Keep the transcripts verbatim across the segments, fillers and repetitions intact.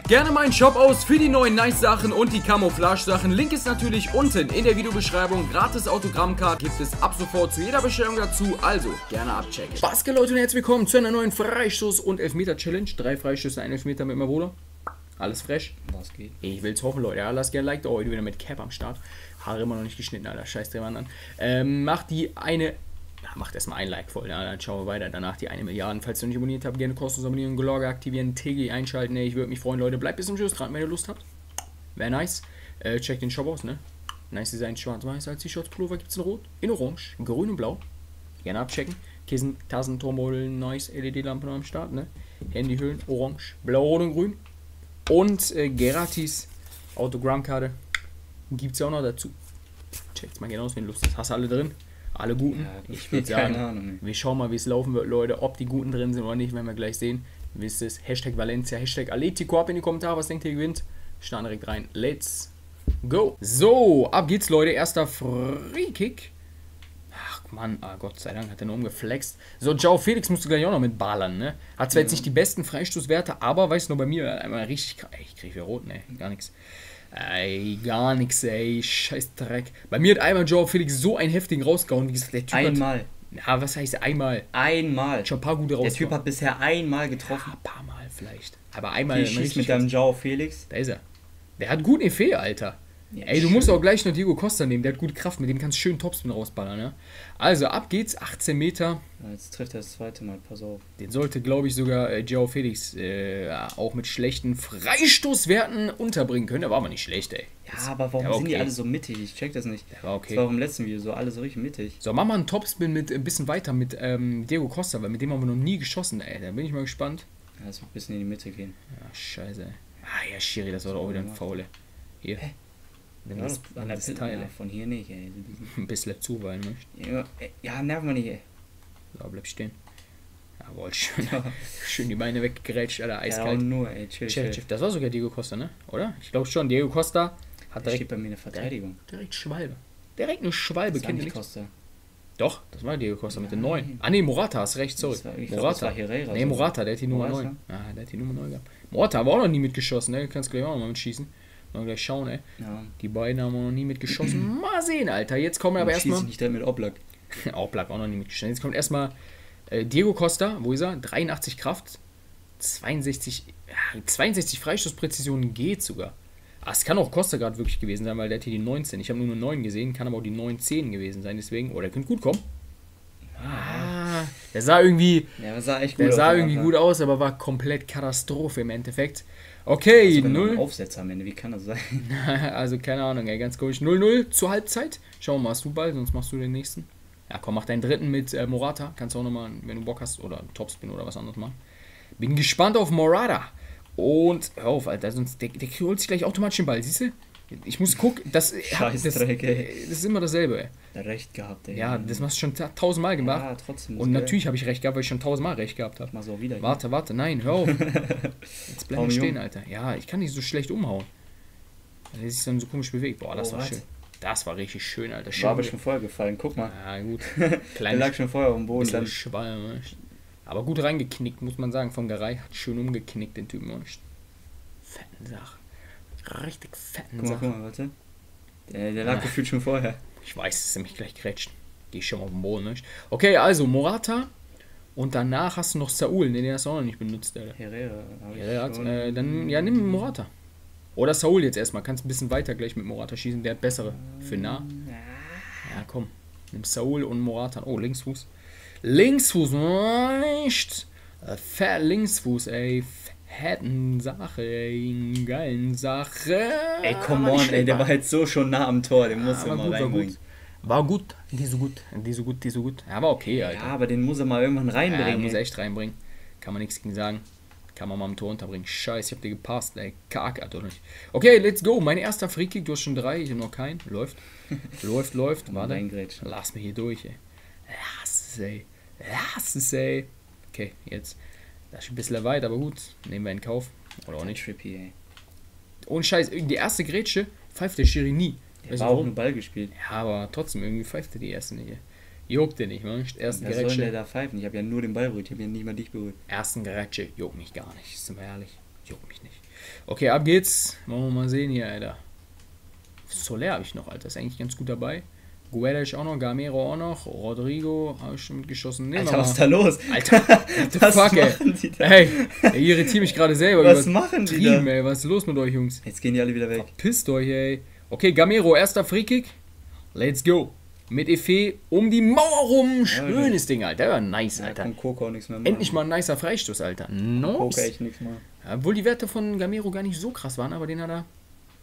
gerne meinen Shop aus für die neuen Nice-Sachen und die Camouflage-Sachen. Link ist natürlich unten in der Videobeschreibung. Gratis Autogrammcard gibt es ab sofort zu jeder Bestellung dazu, also gerne abchecken. Was geht, Leute, und herzlich willkommen zu einer neuen Freistoß- und Elfmeter-Challenge. Drei Freistöße, ein Elfmeter mit Mavola. Alles fresh. Was geht? Ich will's hoffen, Leute. Ja, lasst gerne ein Like da. Heute wieder mit Cap am Start. Haare immer noch nicht geschnitten, Alter. Scheiß der Mann an. Ähm, macht die eine... Ja, macht erstmal ein Like voll, ja, dann schauen wir weiter. Danach die eine Milliarde. Falls ihr noch nicht abonniert habt, gerne kostenlos abonnieren, Glocke aktivieren, T G einschalten. Ey, ich würde mich freuen, Leute. Bleibt bis zum Schluss dran, wenn ihr Lust habt. Wäre nice. Äh, checkt den Shop aus, ne? Nice Design, schwarz-weiß. Als T-Shirts, Pullover gibt's in Rot, in Orange, in Grün und Blau. Gerne abchecken. Kissen, Tassen, Turmbeutel, nice L E D-Lampen am Start, ne? Handyhüllen, Orange, Blau, Rot und Grün. Und äh, gratis Autogrammkarte gibt's ja auch noch dazu. Checkt's mal gerne aus, wenn ihr Lust habt. Hast du alle drin? Alle guten? Ja, ich würde sagen, Ahnung, wir schauen mal, wie es laufen wird, Leute. Ob die guten drin sind oder nicht, werden wir gleich sehen. Wisst es. Hashtag Valencia, Hashtag Atletico. Ab in die Kommentare, was denkt ihr gewinnt? Starten direkt rein. Let's go. So, ab geht's, Leute. Erster Free-Kick. Ach Mann, ah, Gott sei Dank hat er nur umgeflext. So, Joao Felix musste gleich auch noch mit ballern, ne? Hat zwar ja. jetzt nicht die besten Freistoßwerte, aber weißt du noch, bei mir einmal richtig. Ey, ich krieg wieder rot, ne? Gar nichts. Ey, gar nichts, ey, scheiß Dreck. Bei mir hat einmal Joao Felix so einen heftigen rausgehauen, wie gesagt, der Typ Einmal. Hat, ja, was heißt einmal? Einmal. Schon ein paar gute rausgehauen. Der Typ hat bisher einmal getroffen. Ja, ein paar Mal vielleicht. Aber einmal. Hier schießt mit deinem Joao Felix. Da ist er. Der hat guten Effet, Alter. Ja, ey, du schön. Musst auch gleich noch Diego Costa nehmen, der hat gute Kraft, mit dem kannst du schön Topspin rausballern, ne? Also, ab geht's, achtzehn Meter. Ja, jetzt trifft er das zweite Mal, pass auf. Den sollte, glaube ich, sogar äh, Joao Felix äh, auch mit schlechten Freistoßwerten unterbringen können. Der war aber nicht schlecht, ey. Ja, aber warum okay. sind die alle so mittig? Ich check das nicht. Der war okay. Das war auch im letzten Video so, alle so richtig mittig. So, mach mal einen Topspin mit ein bisschen weiter mit ähm, Diego Costa, weil mit dem haben wir noch nie geschossen, ey. Da bin ich mal gespannt. Ja, das wird ein bisschen in die Mitte gehen. Ja, scheiße, ey. Ah, ja, Schiri, das war doch auch wieder ein Faule. Hier. Hä? Wenn ja, das, an das der Teil, ja, von hier nicht, ey. Ein bisschen zuweilen möchte. Ja, ja, nerv mal nicht, ey. So, bleib stehen. Jawohl, schön. Schön die Beine weggegrätscht, Alter, eiskalt. Ja, nur, ey, chill, chill. chill. Das war sogar Diego Costa, ne? Oder? Ich glaube schon, Diego Costa hat direkt... steht bei mir in der Verteidigung. Direkt, direkt Schwalbe. Direkt eine Schwalbe, das kennt ihr nicht? nicht? Costa. Doch, das war Diego Costa mit den neun. Ah, ne, Morata, hast recht, sorry. Das war, ich Morata. Glaub, das war Herrera. Nee, Morata, der hat die Nummer neun. Ah, der hat die Nummer neun gehabt. Morata haben wir auch noch nie mitgeschossen, ne? Kannst gleich auch noch mal mitschießen. Mal gleich schauen, ey. Ja. Die beiden haben wir noch nie mitgeschossen. Mal sehen, Alter. Jetzt kommen wir aber erstmal. nicht mit Oblak. Oblak auch noch nie mitgeschossen. Jetzt kommt erstmal äh, Diego Costa. Wo ist er? dreiundachtzig Kraft. zweiundsechzig, ja, zweiundsechzig Freistoßpräzision geht sogar. Ah, es kann auch Costa gerade wirklich gewesen sein, weil der hat hier die neunzehn. Ich habe nur eine neun gesehen. Kann aber auch die neun zehn gewesen sein. Deswegen. Oh, der könnte gut kommen. Ah, der sah irgendwie. Ja, der sah echt gut der aus. sah irgendwie gut aus, aber war komplett Katastrophe im Endeffekt. Okay, also null. Aufsetzer am Ende, wie kann das sein? Also keine Ahnung, ey, ganz komisch. null null zur Halbzeit. Schauen wir mal, hast du Ball, sonst machst du den nächsten. Ja, komm, mach deinen dritten mit äh, Morata. Kannst du auch nochmal, wenn du Bock hast, oder Topspin oder was anderes machen. Bin gespannt auf Morata. Und hör auf, Alter, sonst der, der holt sich gleich automatisch den Ball, siehst du? Ich muss gucken, das, Scheiß das, Dreck, ey. das ist immer dasselbe, ey. Recht gehabt, ey. Ja, das hast du schon tausendmal gemacht. Ja, trotzdem. Und natürlich habe ich recht gehabt, weil ich schon tausendmal recht gehabt habe. Mach so wieder. Warte, warte, nein, hör auf. Jetzt bleib mal stehen, Alter. Ja, ich kann nicht so schlecht umhauen. Weil er sich dann so komisch bewegt. Boah, das oh, war was? schön. Das war richtig schön, Alter. Schön. War aber schon vorher gefallen, guck mal. Ja, gut. Der lag schon vorher auf dem Boden. Dann Schwalm, aber gut reingeknickt, muss man sagen. Vom Garay hat schön umgeknickt, den Typen. Fetten Sache. Richtig fetten guck mal, Sache. Guck mal, warte. Der, der lag ja. gefühlt schon vorher. Ich weiß, dass er mich gleich grätscht. Geh ich schon mal auf den Boden, nicht? Okay, also Morata. Und danach hast du noch Saul. Ne, den hast du auch noch nicht benutzt, Alter. Herrera. Herrera hat, äh, dann, ja, nimm Morata. Oder Saul jetzt erstmal. Kannst ein bisschen weiter gleich mit Morata schießen. Der hat bessere. Für nah. Ja, komm. Nimm Saul und Morata. Oh, Linksfuß. Linksfuß. Nicht. Fett Linksfuß, ey. Fetten Sache, ey, geilen Sache. Ey, come on, ey, der war jetzt so schon nah am Tor, den muss er mal reinbringen. War gut, die so gut, die so gut, die so gut. Ja, war okay, Alter. Ja, aber den muss er mal irgendwann reinbringen. Ja, muss er echt reinbringen. Kann man nichts gegen sagen. Kann man mal am Tor unterbringen. Scheiße, ich hab dir gepasst, ey. Kack, Alter, nicht. Okay, let's go. Mein erster Freekick, du hast schon drei, ich hab noch keinen. Läuft, läuft, läuft. Warte, lass mich hier durch, ey. Lass es, ey. Lass es, ey. Okay, jetzt. Das ist ein bisschen weit, aber gut. Nehmen wir in Kauf. Oder auch nicht. Trippy, ey. Ohne Scheiß, die erste Grätsche pfeift der Schiri nie. Der war auch nur Ball gespielt. Ja, aber trotzdem, irgendwie pfeift er die erste nicht. Juckt der nicht, man. Ersten Was soll der da pfeifen? Ich habe ja nur den Ball berührt, ich habe ja nicht mal dich berührt. Ersten Grätsche juckt mich gar nicht, sind wir ehrlich. Juckt mich nicht. Okay, ab geht's. Wollen wir mal sehen hier, Alter. Soler habe ich noch, Alter. Ist eigentlich ganz gut dabei. Guedes auch noch, Gamero auch noch, Rodrigo habe ich schon mitgeschossen. Nehmen Alter, wir was ist mal. da los? Alter, what the Was fuck, ey. machen die da? Hey, ich irritiere mich gerade selber. Was machen die da? Ey, was ist los mit euch, Jungs? Jetzt gehen die alle wieder weg. Pisst euch, ey. Okay, Gamero, erster Freekick. Let's go. Mit Efe um die Mauer rum. Schönes Ding, Alter. Ja, nice, Ja, Alter. kann Coco auch nichts mehr machen. Endlich mal ein nicer Freistoß, Alter. Coco Nice. echt nichts mehr. Obwohl die Werte von Gamero gar nicht so krass waren, aber den hat er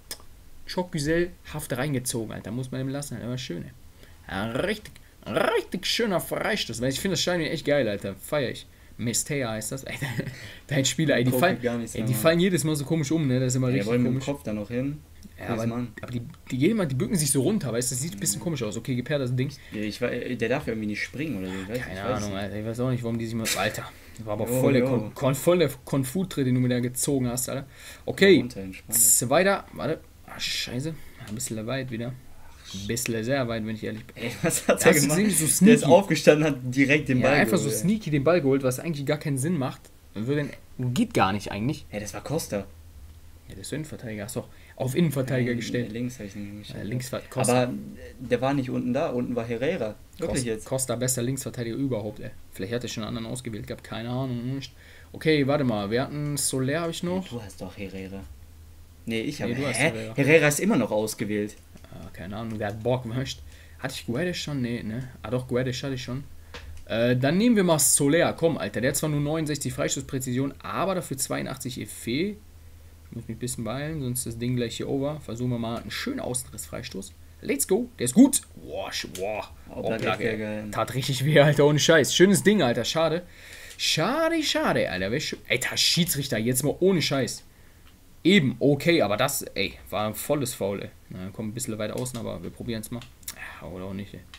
Schockgüsellhaft reingezogen, Alter. Muss man ihm lassen, Alter. Aber schön, ey. Ja, richtig, richtig schöner Freistoß. Weil ich finde das Schein echt geil, Alter. Feier ich. Mestea heißt das. Alter, dein Spieler, ey, die, Coco fallen, gar nichts ey, mehr die machen. fallen jedes Mal so komisch um, ne? Das ist immer Ja, richtig wollen mit dem komisch. Kopf da noch hin. Ja, Guck's mal aber, an. aber die, die gehen mal, die bücken sich so runter, weißt du? Das sieht ein bisschen komisch aus. Okay, gib her das Ding. Ja, ich, wei- der darf ja irgendwie nicht springen oder so. Ich weiß, Keine ich weiß Ahnung, nicht. Alter. Ich weiß auch nicht, warum die sich mal. Alter, das war aber Jo, voll der, jo. Kon Kon voll der Konfut-Tritt, den du mir da gezogen hast, Alter. Okay, Runter, entspannt. zweiter. Warte. Ach, scheiße. Ein bisschen weit wieder. Ein bisschen sehr weit, wenn ich ehrlich bin. Ey, was hat Das der ist gemacht? irgendwie so Der ist sneaky. aufgestanden, hat direkt den Ja, Ball einfach so geholt, ey. sneaky den Ball geholt, was eigentlich gar keinen Sinn macht. Würde, geht gar nicht eigentlich. Ey, das war Costa. Ja, der ist Innenverteidiger. Hast doch auf Innenverteidiger Äh, gestellt. Links habe ich den gestellt. Äh, links war Costa. Aber der war nicht unten da, unten war Herrera. Wirklich Costa, jetzt. Costa, bester Linksverteidiger überhaupt, ey. Vielleicht hat er schon einen anderen ausgewählt gehabt, keine Ahnung. Nicht. Okay, warte mal, wir hatten Soler, habe ich noch. Du hast doch Herrera. Nee, ich habe. Nee, du hast Hä? Herrera. Herrera ist immer noch ausgewählt. Ah, keine Ahnung, wer hat Bock möchte. Hatte ich Guedes schon? Nee, ne? Ah doch, Guedes hatte ich schon. Äh, dann nehmen wir mal Soler. Komm, Alter, der hat zwar nur neunundsechzig Freistoßpräzision, aber dafür zweiundachtzig Efe. Ich muss mich ein bisschen beeilen, sonst ist das Ding gleich hier over. Versuchen wir mal einen schönen Außenriss-Freistoß. Let's go, der ist gut. Boah, sch- boah. Oblak, Oblak, der ey. geil. Tat richtig weh, Alter, ohne Scheiß. Schönes Ding, Alter, schade. Schade, schade, Alter. Wär schön. Alter, Schiedsrichter, jetzt mal ohne Scheiß. Eben, okay, aber das, ey, war ein volles Foul, ey. Na, kommt ein bisschen weit außen, aber wir probieren es mal. Ja, oder auch nicht, ey.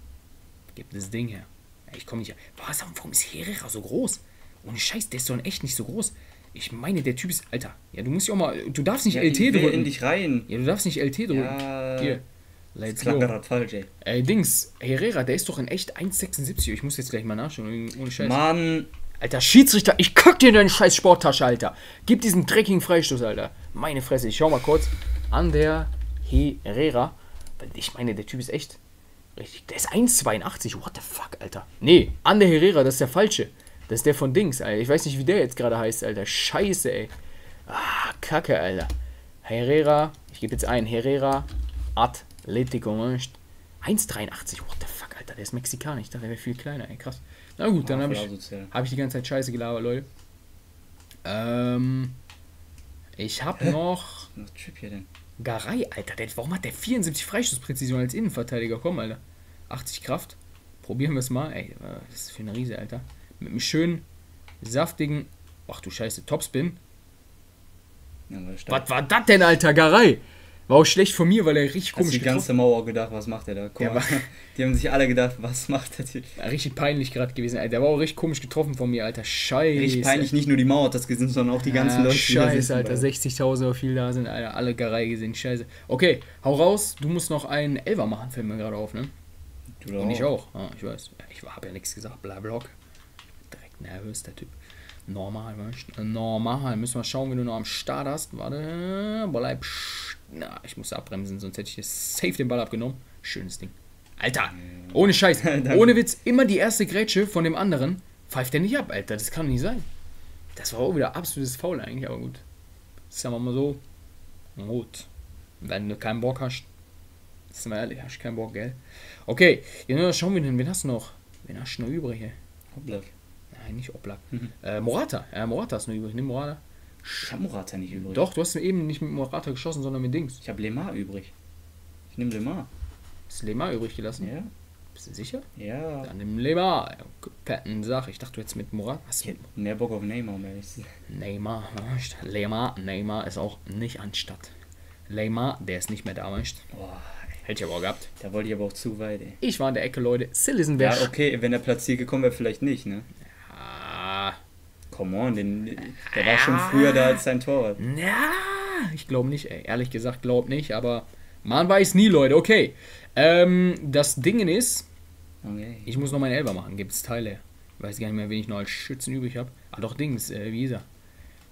Gib das Ding her. Ey, ich komme nicht. Was, warum ist Herrera so groß? Ohne Scheiß, der ist doch in echt nicht so groß. Ich meine, der Typ ist. Alter, ja, du musst ja auch mal. Du darfst nicht Ja, L ich T will drücken. in dich rein. Ja, du darfst nicht L T drücken. Ja. Hier. Das Let's klang go. gerade falsch, ey. Ey, Dings, Herrera, der ist doch in echt eins Komma sechsundsiebzig. Ich muss jetzt gleich mal nachschauen. Ohne Scheiß. Mann. Alter, Schiedsrichter, ich kack dir in deine scheiß Sporttasche, Alter. Gib diesen dreckigen Freistoß, Alter. Meine Fresse, ich schau mal kurz an der Herrera. Weil ich meine, der Typ ist echt richtig. Der ist eins Komma zweiundachtzig. What the fuck, Alter. Nee, an der Herrera, das ist der falsche. Das ist der von Dings, Alter. Ich weiß nicht, wie der jetzt gerade heißt, Alter. Scheiße, ey. Ah, Kacke, Alter. Herrera, ich gebe jetzt ein. Herrera Atletico. eins Komma dreiundachtzig. What the fuck, Alter. Der ist Mexikaner. Ich dachte, der wäre viel kleiner, ey. Krass. Na gut, dann Ah, habe voll ich, asozial. hab ich die ganze Zeit Scheiße gelabert, Leute. Ähm, ich habe noch Was Trip hier denn? Garay, Alter. Der, warum hat der vierundsiebzig Freistoßpräzision als Innenverteidiger? Komm, Alter. achtzig Kraft. Probieren wir es mal. Ey, was ist das für eine Riese, Alter. Mit einem schönen, saftigen, ach du Scheiße, Topspin. Ja, war stark. Was war das denn, Alter? Garay. War auch schlecht von mir, weil er richtig Hast komisch die ganze Mauer gedacht, was macht der da? Guck Ja, mal. aber- Die haben sich alle gedacht, was macht der Typ? Ja, richtig peinlich gerade gewesen. Alter. Der war auch richtig komisch getroffen von mir, Alter. Scheiße. Richtig peinlich, nicht nur die Mauer hat das gesehen, sondern auch die ganzen Ja, Leute, die da Scheiße, sitzen, Alter. weil- sechzigtausend oder viel da sind, Alter. Alle Garay gesehen. Scheiße. Okay, hau raus. Du musst noch einen Elfer machen, fällt mir gerade auf, ne? Du da Und ich auch. Ah, ich weiß. Ja, ich habe ja nichts gesagt. Blablock. Direkt nervös, der Typ. Normal, weißt du? Normal. Müssen wir schauen, wenn du noch am Start hast. Warte. Bleib. sch- Na, ich muss abbremsen, sonst hätte ich jetzt safe den Ball abgenommen. Schönes Ding. Alter, ohne Scheiß. Danke. Ohne Witz. Immer die erste Grätsche von dem anderen pfeift der nicht ab, Alter. Das kann doch nicht sein. Das war auch wieder absolutes Foul eigentlich, aber gut. Sagen wir mal so. Gut. Wenn du keinen Bock hast. Sind wir ehrlich, hast du keinen Bock, gell? Okay, ja, schauen wir hin. Wen hast du noch? Wen hast du noch übrig hier? Oblak. Nein, nicht Oblak. Mhm. Äh, Morata. Ja, Morata ist noch übrig. Nimm Morata. Ich hab Morata nicht übrig. Doch, du hast eben nicht mit Morata geschossen, sondern mit Dings. Ich hab Lemar übrig. Ich nehm Lemar. Ist Lemar übrig gelassen? Ja? Bist du sicher? Ja. Dann nimm Lemar. Petten Sache. Ich dachte, du jetzt mit Morata. Hast Ich du hätte mehr Bock auf Neymar, um ehrlich zu sein. Neymar. weißt du? Lemar. Neymar ist auch nicht anstatt. Lemar, der ist nicht mehr da, weißt du? Boah, Hätte ich aber auch gehabt. da wollte ich aber auch zu weit, ey. Ich war in der Ecke, Leute. Citizen wäre. Ja, okay, wenn er platziert gekommen wäre, vielleicht nicht, ne? Ah, Come on, den, der war schon früher da als sein Torwart. na, ich glaube nicht, ey. Ehrlich gesagt, glaube nicht, aber man weiß nie, Leute. Okay. Ähm, das Ding ist, Okay. ich muss noch meinen Elber machen. Gibt es Teile? Ich weiß gar nicht mehr, wen ich noch als Schützen übrig habe. Ah, doch, Dings. Äh, wie ist er?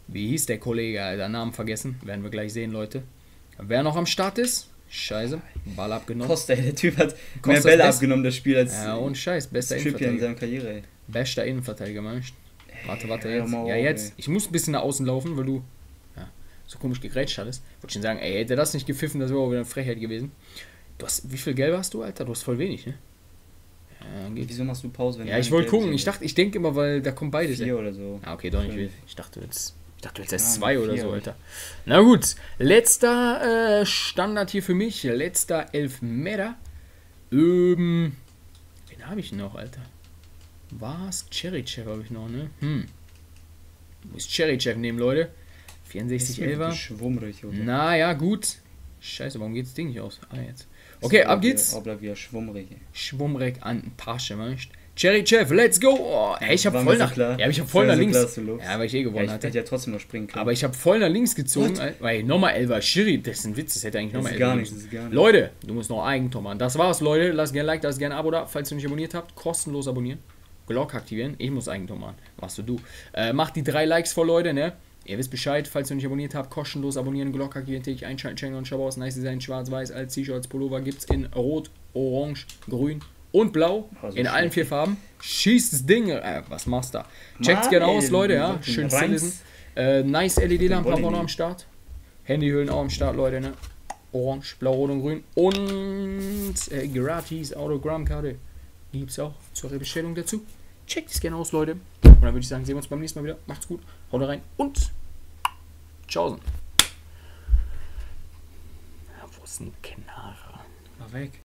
Wie hieß der Kollege, Alter? Namen vergessen. Werden wir gleich sehen, Leute. Wer noch am Start ist? Scheiße. Ball abgenommen. Costa, ey, der Typ hat Costa mehr Bälle best- abgenommen, das Spiel, als Ja, und Scheiß. Bester Trippier in Innenverteidiger. seiner Karriere, ey. Bester Innenverteidiger, meinst du? Warte, warte, hör jetzt. mal Ja, auf, jetzt. ey. Ich muss ein bisschen nach außen laufen, weil du ja, so komisch gegrätscht hattest. Wollte schon sagen, ey, hätte das nicht gepfiffen, das wäre auch wieder eine Frechheit gewesen. Du hast, wie viel Gelbe hast du, Alter? Du hast voll wenig, ne? Ja, geht. Wieso machst du Pause, wenn Ja, du ich eine wollte gelbe gucken. Ich siehst? dachte, ich denke immer, weil da kommen beide. Vier oder so. Ah, okay, doch nicht. Fünf. Ich dachte jetzt, ich dachte jetzt erst Ja, zwei oder vier so, hab ich. Alter. Na gut, letzter äh, Standard hier für mich, letzter Elfmeter. Ähm, wen habe ich noch, Alter? Was? Cherichev habe ich noch, ne? Hm. Muss Cherichev nehmen, Leute. vierundsechzig elfer. Schwummrig, oder? Naja, gut. Scheiße, warum geht das Ding nicht aus? Ah, jetzt. Okay, ab geht's. Obla wieder schwummrig. Schwummreck an Tasche, weißt du? Cherichev, let's go! Oh, ey, ich habe War voll mir so nach, klar. ja, aber ich habe voll War nach mir so links. klar, dass du lobst. Ja, weil ich eh Ja, gewonnen ich hatte. hätte ja trotzdem noch springen können. Aber ich habe voll nach links gezogen, Alter, weil nochmal Elfer Schiri, das ist ein Witz, das hätte eigentlich das nochmal ist Elfer gar geben nichts, das müssen. ist gar nichts. Leute, du musst noch Eigentor machen. Das war's, Leute. Lasst gerne ein Like, lasst gerne ein Abo da, falls ihr nicht abonniert habt. Kostenlos abonnieren. Glock aktivieren. Ich muss Eigentor machen. Machst du du. Äh, macht die drei Likes vor, Leute, ne? Ihr wisst Bescheid, falls ihr nicht abonniert habt, kostenlos abonnieren, Glock aktivieren, täglich einschalten, Channel und Shop aus. Nice Design, schwarz-weiß, als T-Shirt, als Pullover gibt's in Rot, Orange, Grün und Blau. Also in allen schlecht. vier Farben. Schießt das Ding. Äh, was machst du da? Checkt's Mann, gerne ey, aus, Leute, ja. den Schön Reins. zu lesen. Äh, nice L E D-Lampen haben wir noch Body am Start. Handyhüllen auch am Start, Leute, ne? Orange, Blau, Rot und Grün. Und äh, gratis Autogrammkarte gibt's auch zur Bestellung dazu. Checkt es gerne aus, Leute. Und dann würde ich sagen, sehen wir uns beim nächsten Mal wieder. Macht's gut, haut rein und tschaußen. Ja, wo ist ein Knarrer? Mach weg.